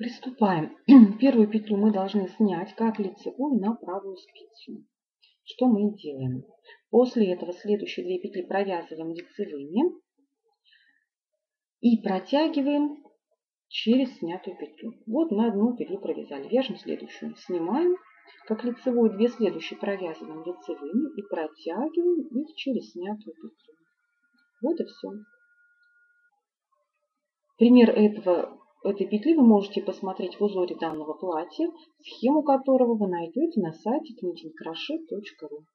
Приступаем. Первую петлю мы должны снять как лицевую на правую спицу. Что мы делаем? После этого следующие 2 петли провязываем лицевыми и протягиваем через снятую петлю. Вот мы одну петлю провязали. Вяжем следующую. Снимаем как лицевую, 2 следующие провязываем лицевыми и протягиваем их через снятую петлю. Вот и все. Пример этой петли вы можете посмотреть в узоре данного платья, схему которого вы найдете на сайте knittingcrochet.ru.